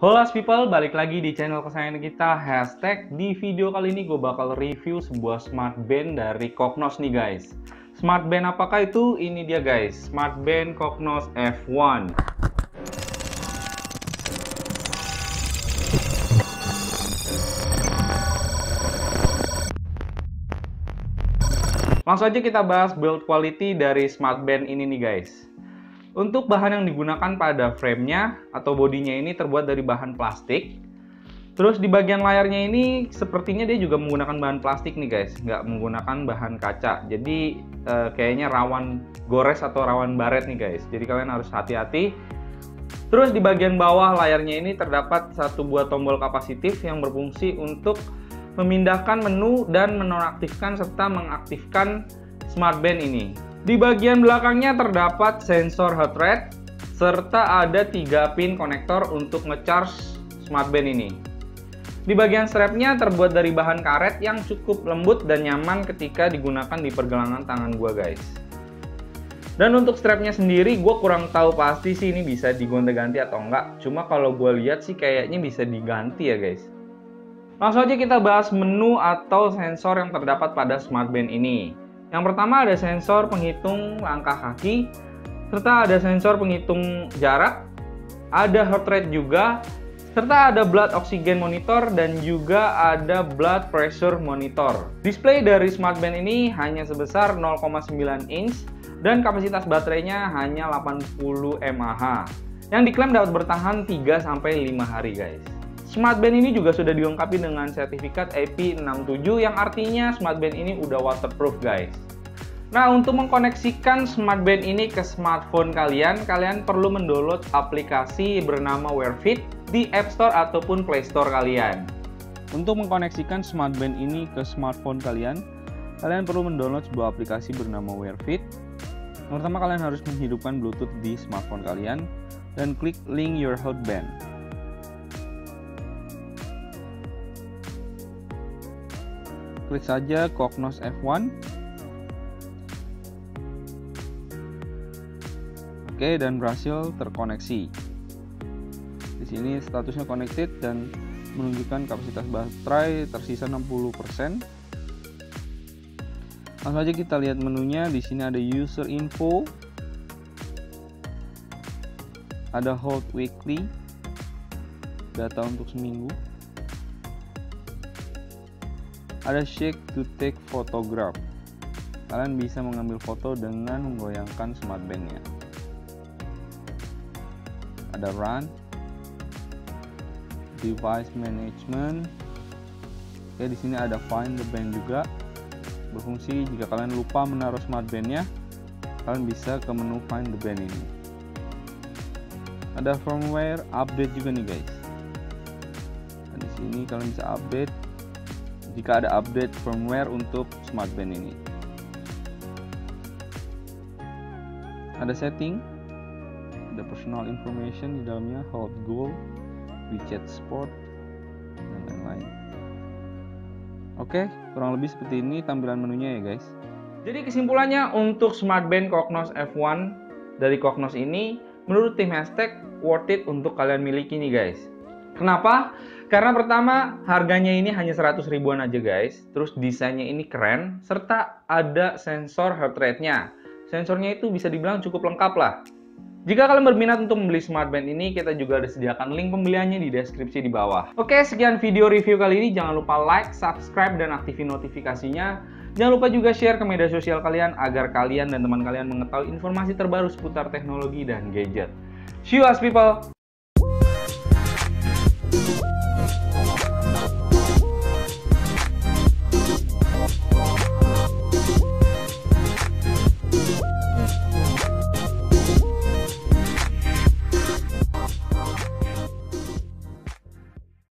Halo people, balik lagi di channel kesayangan kita, Hashtag. Di video kali ini gue bakal review sebuah smart band dari Cognos nih guys. Smart band apakah itu? Ini dia guys, smart band Cognos F1. Langsung aja kita bahas build quality dari smart band ini nih guys. Untuk bahan yang digunakan pada frame-nya atau bodinya ini terbuat dari bahan plastik. Terus di bagian layarnya ini sepertinya dia juga menggunakan bahan plastik nih guys, nggak menggunakan bahan kaca. Jadi kayaknya rawan gores atau rawan baret nih guys. Jadi kalian harus hati-hati. Terus di bagian bawah layarnya ini terdapat satu buah tombol kapasitif yang berfungsi untuk memindahkan menu dan menonaktifkan serta mengaktifkan smart band ini. Di bagian belakangnya terdapat sensor heart rate serta ada 3 pin konektor untuk nge-charge smart band ini. Di bagian strapnya terbuat dari bahan karet yang cukup lembut dan nyaman ketika digunakan di pergelangan tangan gua guys. Dan untuk strapnya sendiri gua kurang tahu pasti sih ini bisa digonta-ganti atau enggak. Cuma kalau gua lihat sih kayaknya bisa diganti ya guys. Langsung aja kita bahas menu atau sensor yang terdapat pada smart band ini. Yang pertama ada sensor penghitung langkah kaki, serta ada sensor penghitung jarak, ada heart rate juga, serta ada blood oxygen monitor dan juga ada blood pressure monitor. Display dari smart band ini hanya sebesar 0,9 inch dan kapasitas baterainya hanya 80 mAh. Yang diklaim dapat bertahan 3-5 hari guys. Smart band ini juga sudah dilengkapi dengan sertifikat IP67 yang artinya smart band ini udah waterproof guys. Nah, untuk mengkoneksikan smart band ini ke smartphone kalian perlu mendownload aplikasi bernama Wear Fit di App Store ataupun Play Store kalian. Untuk mengkoneksikan smart band ini ke smartphone kalian perlu mendownload sebuah aplikasi bernama Wear Fit. Pertama kalian harus menghidupkan Bluetooth di smartphone kalian dan klik link your headband. Klik saja Cognos F1. Oke, dan berhasil terkoneksi. Di sini statusnya connected dan menunjukkan kapasitas baterai tersisa 60%. Langsung aja kita lihat menunya. Di sini ada user info, ada hold weekly, data untuk seminggu, ada shake to take photograph. Kalian bisa mengambil foto dengan menggoyangkan smart bandnya. Ada run, device management. Oke, di sini ada find the band juga. Berfungsi jika kalian lupa menaruh smart bandnya, kalian bisa ke menu find the band ini. Ada firmware update juga nih guys. Nah, di sini kalian bisa update jika ada update firmware untuk smart band ini. Ada setting, ada personal information di dalamnya, hold goal, widget sport, dan lain-lain. Oke, kurang lebih seperti ini tampilan menunya ya guys. Jadi kesimpulannya untuk smart band Cognos F1 dari Cognos ini menurut tim Hashtag worth it untuk kalian miliki nih guys. Kenapa? Karena pertama harganya ini hanya 100 ribuan aja guys. Terus desainnya ini keren serta ada sensor heart rate-nya. Sensornya itu bisa dibilang cukup lengkap lah. Jika kalian berminat untuk membeli smart band ini, kita juga ada sediakan link pembeliannya di deskripsi di bawah. Oke, sekian video review kali ini. Jangan lupa like, subscribe, dan aktifin notifikasinya. Jangan lupa juga share ke media sosial kalian agar kalian dan teman kalian mengetahui informasi terbaru seputar teknologi dan gadget. See you as people!